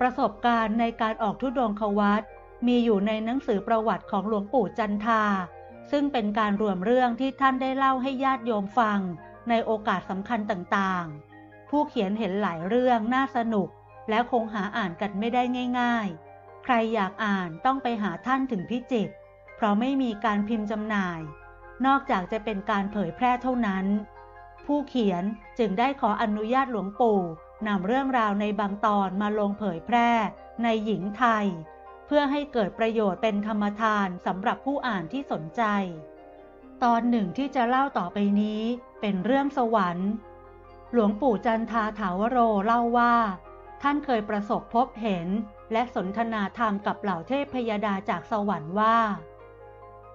ประสบการณ์ในการออกธุดงควัตรมีอยู่ในหนังสือประวัติของหลวงปู่จันทาซึ่งเป็นการรวมเรื่องที่ท่านได้เล่าให้ญาติโยมฟังในโอกาสสำคัญต่างๆผู้เขียนเห็นหลายเรื่องน่าสนุกและคงหาอ่านกันไม่ได้ง่ายๆใครอยากอ่านต้องไปหาท่านถึงพิจิตรเพราะไม่มีการพิมพ์จำหน่ายนอกจากจะเป็นการเผยแพร่เท่านั้นผู้เขียนจึงได้ขออนุญาตหลวงปู่นำเรื่องราวในบางตอนมาลงเผยแพร่ในหญิงไทยเพื่อให้เกิดประโยชน์เป็นธรรมทานสำหรับผู้อ่านที่สนใจตอนหนึ่งที่จะเล่าต่อไปนี้เป็นเรื่องสวรรค์หลวงปู่จันทาถาวโรเล่าว่าท่านเคยประสบพบเห็นและสนทนาธรรมกับเหล่าเทพพยดาจากสวรรค์ว่าปี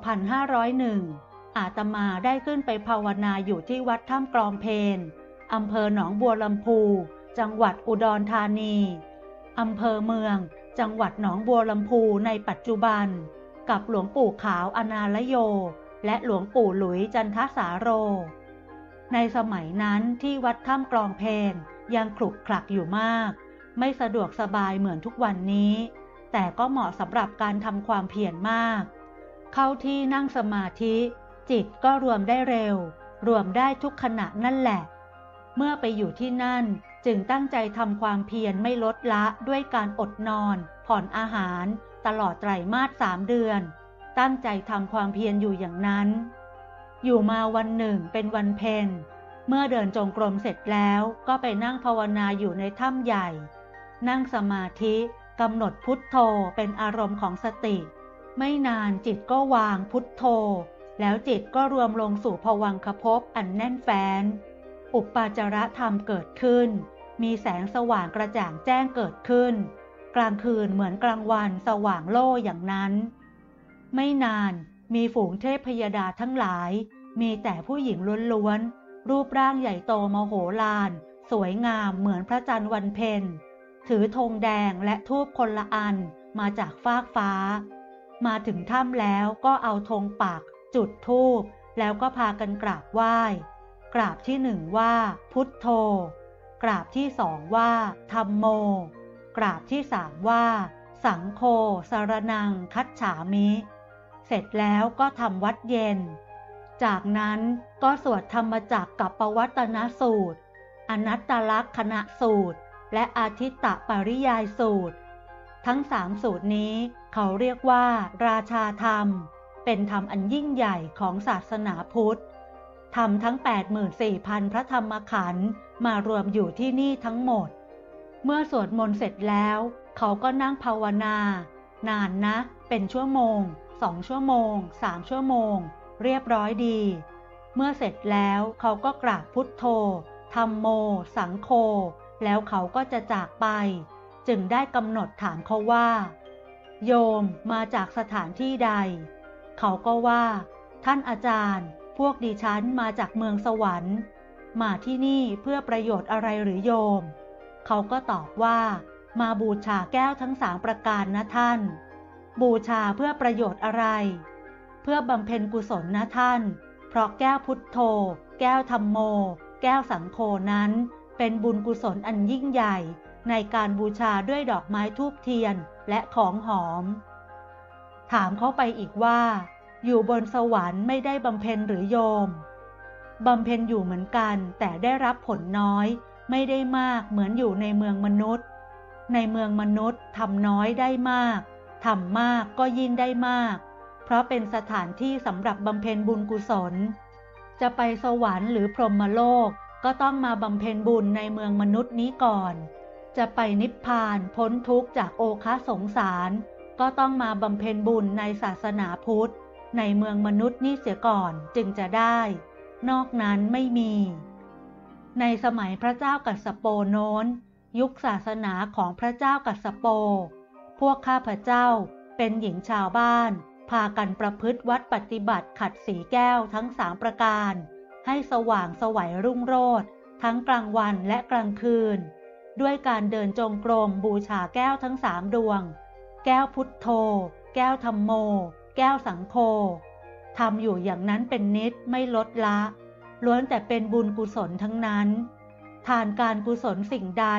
2501 อาตมาได้ขึ้นไปภาวนาอยู่ที่วัดถ้ำกลองเพนอำเภอหนองบัวลำพูจังหวัดอุดรธานีอำเภอเมืองจังหวัดหนองบัวลำพูในปัจจุบันกับหลวงปู่ขาวอนาลโยและหลวงปู่หลุยจันทสาโรในสมัยนั้นที่วัดถ้ำกลองเพนยังขรุขระอยู่มากไม่สะดวกสบายเหมือนทุกวันนี้แต่ก็เหมาะสำหรับการทำความเพียรมากเข้าที่นั่งสมาธิจิตก็รวมได้เร็วรวมได้ทุกขณะนั่นแหละเมื่อไปอยู่ที่นั่นจึงตั้งใจทำความเพียรไม่ลดละด้วยการอดนอนผ่อนอาหารตลอดไตรมาส3 เดือนตั้งใจทำความเพียรอยู่อย่างนั้นอยู่มาวันหนึ่งเป็นวันเพ็ญเมื่อเดินจงกรมเสร็จแล้วก็ไปนั่งภาวนาอยู่ในถ้ำใหญ่นั่งสมาธิกำหนดพุทโธเป็นอารมณ์ของสติไม่นานจิตก็วางพุทโธแล้วจิตก็รวมลงสู่ภวังคภพอันแน่นแฟ้นอุปปาจารธรรมเกิดขึ้นมีแสงสว่างกระจ่างแจ้งเกิดขึ้นกลางคืนเหมือนกลางวันสว่างโล่อย่างนั้นไม่นานมีฝูงเทพพยดาทั้งหลายมีแต่ผู้หญิงล้วนๆรูปร่างใหญ่โตมโหฬารสวยงามเหมือนพระจันทร์วันเพ็ญถือธงแดงและธูปคนละอันมาจากฟากฟ้ามาถึงถ้ำแล้วก็เอาธงปักจุดธูปแล้วก็พากันกราบไหว้กราบที่1ว่าพุทโธกราบที่2ว่าธัมโมกราบที่3ว่าสังโฆสรณังคัจฉามิเสร็จแล้วก็ทำวัดเย็นจากนั้นก็สวดธรรมจักรกับปวัตตนสูตรอนัตตลักขณสูตรและอาทิตตปริยายสูตรทั้ง3สูตรนี้เขาเรียกว่าราชาธรรมเป็นธรรมอันยิ่งใหญ่ของศาสนาพุทธธรรมทั้ง 84,000 พระธรรมขันธ์มารวมอยู่ที่นี่ทั้งหมดเมื่อสวดมนต์เสร็จแล้วเขาก็นั่งภาวนานานนะเป็นชั่วโมง2 ชั่วโมง3 ชั่วโมงเรียบร้อยดีเมื่อเสร็จแล้วเขาก็กราบพุทโธธัมโมสังโฆแล้วเขาก็จะจากไปจึงได้กำหนดถามเขาว่าโยมมาจากสถานที่ใดเขาก็ว่าท่านอาจารย์พวกดิฉันมาจากเมืองสวรรค์มาที่นี่เพื่อประโยชน์อะไรหรือโยมเขาก็ตอบว่ามาบูชาแก้วทั้ง3 ประการนะท่านบูชาเพื่อประโยชน์อะไรเพื่อบำเพ็ญกุศลนะท่านเพราะแก้วพุทโธแก้วธัมโมแก้วสังโฆนั้นเป็นบุญกุศลอันยิ่งใหญ่ในการบูชาด้วยดอกไม้ธูปเทียนและของหอมถามเขาไปอีกว่าอยู่บนสวรรค์ไม่ได้บำเพ็ญหรือโยมบำเพ็ญอยู่เหมือนกันแต่ได้รับผลน้อยไม่ได้มากเหมือนอยู่ในเมืองมนุษย์ในเมืองมนุษย์ทำน้อยได้มากทำมากก็ยิ่งได้มากเพราะเป็นสถานที่สำหรับบำเพ็ญบุญกุศลจะไปสวรรค์หรือพรหมโลกก็ต้องมาบำเพ็ญบุญในเมืองมนุษย์นี้ก่อนจะไปนิพพานพ้นทุกข์จากโอคะสงสารก็ต้องมาบำเพ็ญบุญในศาสนาพุทธในเมืองมนุษย์นี้เสียก่อนจึงจะได้นอกนั้นไม่มีในสมัยพระเจ้ากัสสโปโน้นยุคศาสนาของพระเจ้ากัสสโปพวกข้าพเจ้าเป็นหญิงชาวบ้านพากันประพฤติวัดปฏิบัติขัดสีแก้วทั้ง3 ประการให้สว่างไสวรุ่งโรจน์ทั้งกลางวันและกลางคืนด้วยการเดินจงกรมบูชาแก้วทั้ง3 ดวงแก้วพุทโธแก้วธัมโมแก้วสังโฆทำอยู่อย่างนั้นเป็นนิจไม่ลดละล้วนแต่เป็นบุญกุศลทั้งนั้นทานการกุศลสิ่งใดท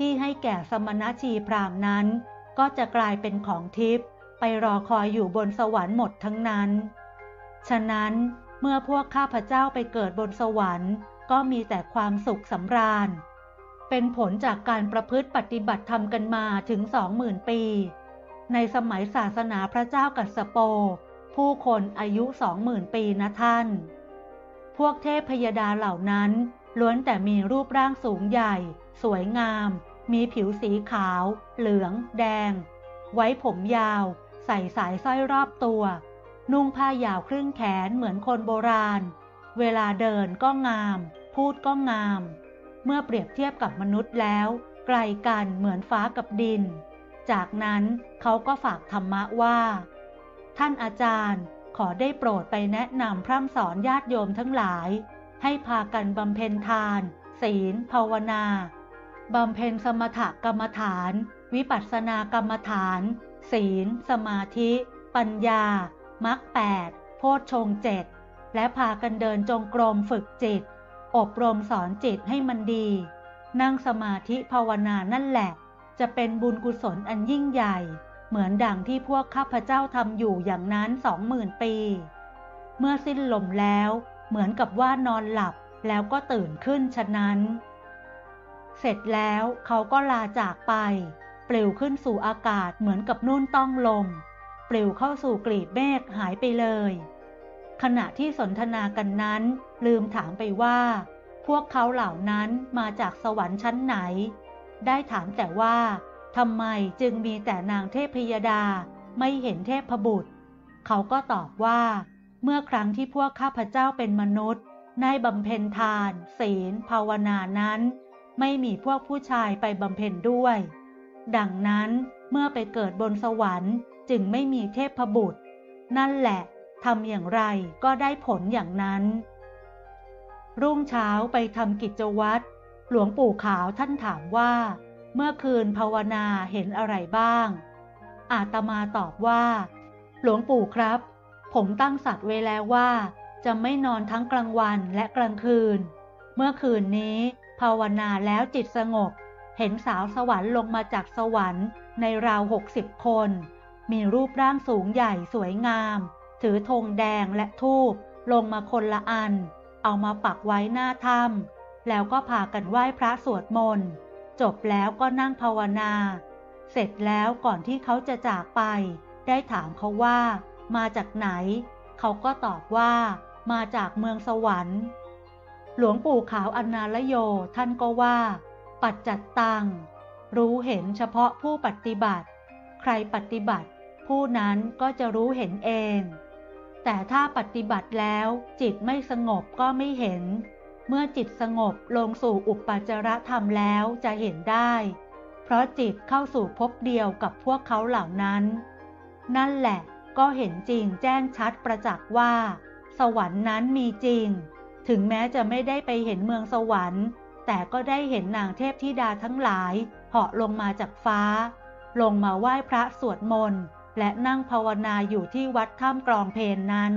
ที่ให้แก่สมณชีพราหมณ์นั้นก็จะกลายเป็นของทิพย์ไปรอคอยอยู่บนสวรรค์หมดทั้งนั้นฉะนั้นเมื่อพวกข้าพเจ้าไปเกิดบนสวรรค์ก็มีแต่ความสุขสำราญเป็นผลจากการประพฤติปฏิบัติธรรมกันมาถึง 20,000 ปีในสมัยศาสนาพระเจ้ากัสสโปผู้คนอายุ 20,000 ปีนะท่านพวกเทพพยดาเหล่านั้นล้วนแต่มีรูปร่างสูงใหญ่สวยงามมีผิวสีขาวเหลืองแดงไว้ผมยาวใส่สายสร้อยรอบตัวนุ่งผ้ายาวครึ่งแขนเหมือนคนโบราณเวลาเดินก็งามพูดก็งามเมื่อเปรียบเทียบกับมนุษย์แล้วไกลกันเหมือนฟ้ากับดินจากนั้นเขาก็ฝากธรรมะว่าท่านอาจารย์ขอได้โปรดไปแนะนำพร่ำสอนญาติโยมทั้งหลายให้พากันบำเพ็ญทานศีลภาวนาบำเพ็ญสมถกรรมฐานวิปัสสนากรรมฐานศีลสมาธิปัญญามรรค8โพชฌงค์7และพากันเดินจงกรมฝึกจิตอบรมสอนจิตให้มันดีนั่งสมาธิภาวนานั่นแหละจะเป็นบุญกุศลอันยิ่งใหญ่เหมือนดังที่พวกข้าพเจ้าทำอยู่อย่างนั้น 20,000 ปีเมื่อสิ้นลมแล้วเหมือนกับว่านอนหลับแล้วก็ตื่นขึ้นฉะนั้นเสร็จแล้วเขาก็ลาจากไปปลิวขึ้นสู่อากาศเหมือนกับนุ่นต้องลมปลิวเข้าสู่กลีบเมฆหายไปเลยขณะที่สนทนากันนั้นลืมถามไปว่าพวกเขาเหล่านั้นมาจากสวรรค์ชั้นไหนได้ถามแต่ว่าทำไมจึงมีแต่นางเทพยดาไม่เห็นเทพบุตรเขาก็ตอบว่าเมื่อครั้งที่พวกข้าพเจ้าเป็นมนุษย์ได้บำเพ็ญทานศีลภาวนานั้นไม่มีพวกผู้ชายไปบำเพ็ญด้วยดังนั้นเมื่อไปเกิดบนสวรรค์จึงไม่มีเทพบุตรนั่นแหละทำอย่างไรก็ได้ผลอย่างนั้นรุ่งเช้าไปทำกิจวัตรหลวงปู่ขาวท่านถามว่าเมื่อคืนภาวนาเห็นอะไรบ้างอาตมาตอบว่าหลวงปู่ครับผมตั้งสัตว์ไว้แล้วว่าจะไม่นอนทั้งกลางวันและกลางคืนเมื่อคืนนี้ภาวนาแล้วจิตสงบเห็นสาวสวรรค์ลงมาจากสวรรค์ในราว60 คนมีรูปร่างสูงใหญ่สวยงามถือธงแดงและธูปลงมาคนละอันเอามาปักไว้หน้าถ้ำแล้วก็พากันไหว้พระสวดมนต์จบแล้วก็นั่งภาวนาเสร็จแล้วก่อนที่เขาจะจากไปได้ถามเขาว่ามาจากไหนเขาก็ตอบว่ามาจากเมืองสวรรค์หลวงปู่ขาวอนาลโยท่านก็ว่าปัจจัตตังรู้เห็นเฉพาะผู้ปฏิบัติใครปฏิบัติผู้นั้นก็จะรู้เห็นเองแต่ถ้าปฏิบัติแล้วจิตไม่สงบก็ไม่เห็นเมื่อจิตสงบลงสู่อุปจารธรรมแล้วจะเห็นได้เพราะจิตเข้าสู่ภพเดียวกับพวกเขาเหล่านั้นนั่นแหละก็เห็นจริงแจ้งชัดประจักษ์ว่าสวรรค์นั้นมีจริงถึงแม้จะไม่ได้ไปเห็นเมืองสวรรค์แต่ก็ได้เห็นนางเทพธิดาทั้งหลายเหาะลงมาจากฟ้าลงมาไหว้พระสวดมนต์และนั่งภาวนาอยู่ที่วัดถ้ำกลองเพลนั้น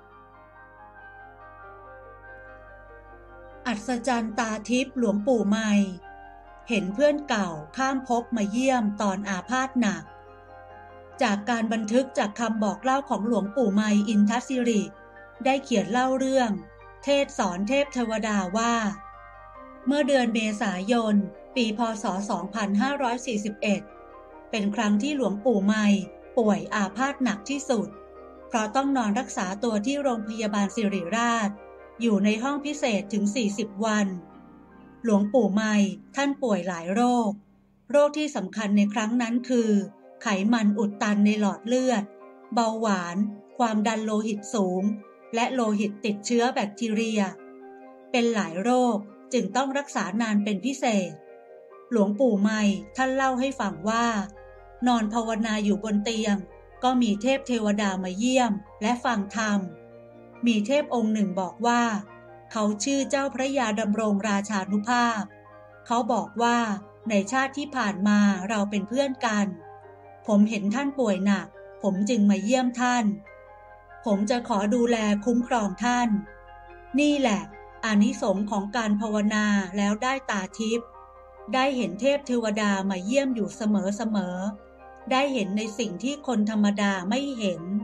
อัศจรรย์ตาทิพย์หลวงปู่ไมค์เห็นเพื่อนเก่าข้ามภพมาเยี่ยมตอนอาพาธหนักจากการบันทึกจากคำบอกเล่าของหลวงปู่ไมค์อินทศิริได้เขียนเล่าเรื่องเทศสอนเทพเทวดาว่าเมื่อเดือนเมษายนปีพ.ศ. 2541เป็นครั้งที่หลวงปู่ไมค์ป่วยอาพาธหนักที่สุดเพราะต้องนอนรักษาตัวที่โรงพยาบาลศิริราชอยู่ในห้องพิเศษถึง40 วันหลวงปู่ไมค์ท่านป่วยหลายโรคที่สำคัญในครั้งนั้นคือไขมันอุดตันในหลอดเลือดเบาหวานความดันโลหิตสูงและโลหิตติดเชื้อแบคทีเรียเป็นหลายโรคจึงต้องรักษานานเป็นพิเศษหลวงปู่ไมค์ท่านเล่าให้ฟังว่านอนภาวนาอยู่บนเตียงก็มีเทพเทวดามาเยี่ยมและฟังธรรมมีเทพองค์หนึ่งบอกว่าเขาชื่อเจ้าพระยาดำรงราชานุภาพเขาบอกว่าในชาติที่ผ่านมาเราเป็นเพื่อนกันผมเห็นท่านป่วยหนักผมจึงมาเยี่ยมท่านผมจะขอดูแลคุ้มครองท่านนี่แหละอานิสงส์ของการภาวนาแล้วได้ตาทิพย์ได้เห็นเทพเทวดามาเยี่ยมอยู่เสมอๆได้เห็นในสิ่งที่คนธรรมดาไม่เห็น